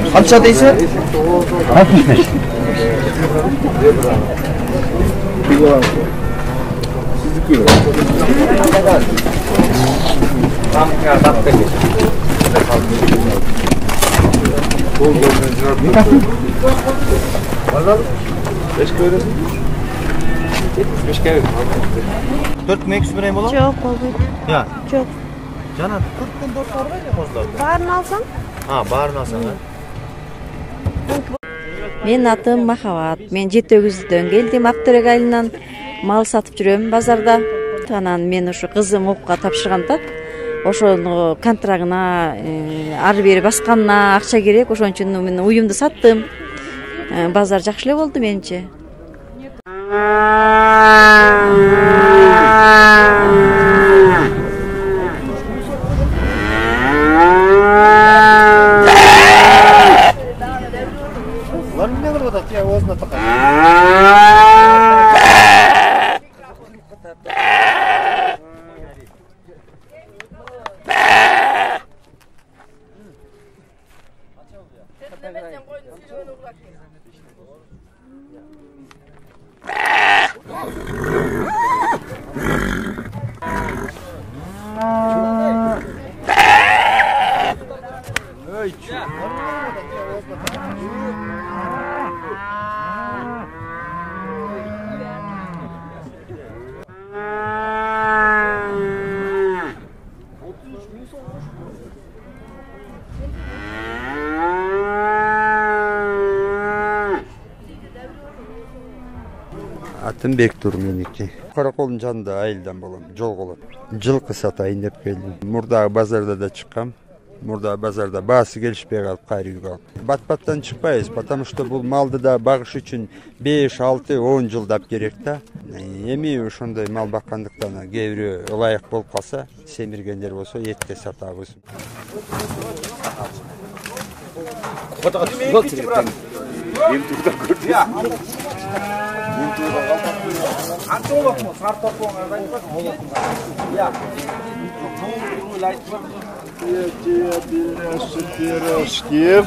Qancha deysiz? 65. Dört mü eksik birey olur? Çok oldu. Ya. Çok. Jana 40 kun 4 var ya bozlarda. Barını alsam? Ha, barını alsan ha. Мен атым Махабат. Мен 7-9-дөн келдим. Актөрөк айылынан мал сатып жүрөм базарда. Анан мен ушу кызым окууга тапшырганда ошону контрагына ары бери басканына акча керек. Ошон үчүн мен уюмду саттым. Базар жакшы эле болду менимче. Atım Bektur meniki. Karakolun janında ayıldan bolam, jol bolot. Жылкы сатайын деп келдим. Мурдагы базарда да чыккам. Мурдагы базарда баасы келишпей калып, кайры үйгө алып. Бат-баттан чыкпайбыз, потому что бул малды да багыш үчүн 5, 6, 10 жылдап керек да. Эми ошондой мал баккандыктан кээ бирөө ылайык болуп калса, семиргендер болсо этте сатабыз. Пирожки.